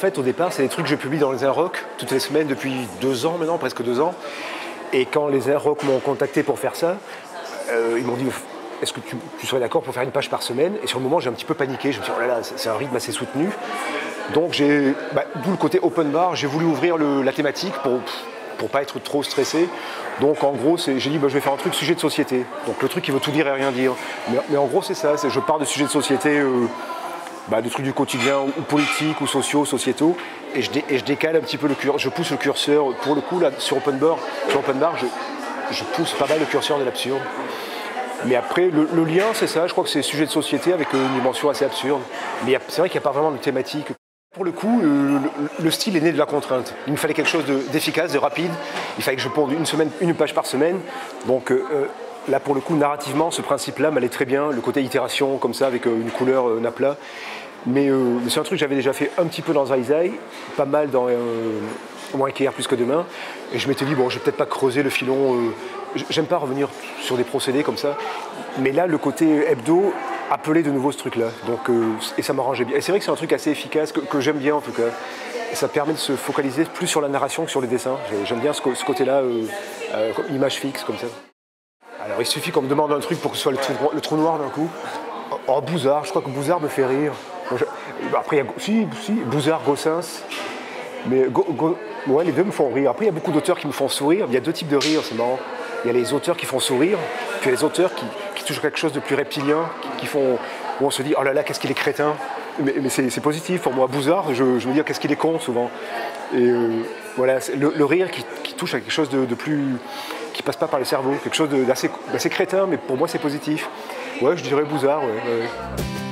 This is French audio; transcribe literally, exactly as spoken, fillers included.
fait, au départ, c'est des trucs que je publie dans les Inrocks toutes les semaines depuis deux ans maintenant, presque deux ans. Et quand les Inrocks m'ont contacté pour faire ça, euh, ils m'ont dit est-ce que tu, tu serais d'accord pour faire une page par semaine? Et sur le moment, j'ai un petit peu paniqué. Je me suis dit oh là là, c'est un rythme assez soutenu. Donc, j'ai, bah, d'où le côté open bar, j'ai voulu ouvrir le, la thématique pour pour pas être trop stressé. Donc en gros, j'ai dit bah, je vais faire un truc sujet de société. Donc le truc qui veut tout dire et rien dire. Mais, mais en gros, c'est ça. Je pars de sujets de société, euh, bah, de trucs du quotidien, ou politiques, ou sociaux, sociétaux, et je, dé, et je décale un petit peu le curseur. Je pousse le curseur. Pour le coup, là, sur Open Bar, sur Open Bar, je, je pousse pas mal le curseur de l'absurde. Mais après, le, le lien, c'est ça. Je crois que c'est sujet de société avec une dimension assez absurde. Mais c'est vrai qu'il n'y a pas vraiment de thématique. Pour le coup, le, le style est né de la contrainte. Il me fallait quelque chose d'efficace, de, de rapide. Il fallait que je ponde une semaine, une page par semaine. Donc euh, là, pour le coup, narrativement, ce principe-là m'allait très bien. Le côté itération, comme ça, avec euh, une couleur euh, naplat. Mais euh, c'est un truc que j'avais déjà fait un petit peu dans Zai Zai, pas mal dans euh, moins qu'hier, plus que demain. Et je m'étais dit, bon, je vais peut-être pas creuser le filon. Euh, J'aime pas revenir sur des procédés comme ça. Mais là, le côté hebdo appelait de nouveau ce truc-là. Donc, euh, et ça m'arrangeait bien. Et c'est vrai que c'est un truc assez efficace, que, que j'aime bien en tout cas. Et ça permet de se focaliser plus sur la narration que sur les dessins. J'aime bien ce, ce côté-là, euh, euh, image fixe, comme ça. Alors, il suffit qu'on me demande un truc pour que ce soit le trou, le trou noir d'un coup. Oh, Bouzard, je crois que Bouzard me fait rire. Après, il y a si, si, Bouzard, Gossens. Mais go, go, ouais, les deux me font rire. Après, il y a beaucoup d'auteurs qui me font sourire. Il y a deux types de rire, c'est marrant. Il y a les auteurs qui font sourire, puis il y a les auteurs qui, qui touchent quelque chose de plus reptilien, qui, qui font, où on se dit oh là là, qu'est-ce qu'il est crétin. Mais, mais c'est positif pour moi. Bouzard, je, je me dis qu'est-ce qu'il est con souvent. Et euh, voilà, le, le rire qui, qui touche à quelque chose de, de plus, qui passe pas par le cerveau, quelque chose d'assez crétin, mais pour moi c'est positif. Ouais, je dirais Bouzard. Ouais, ouais.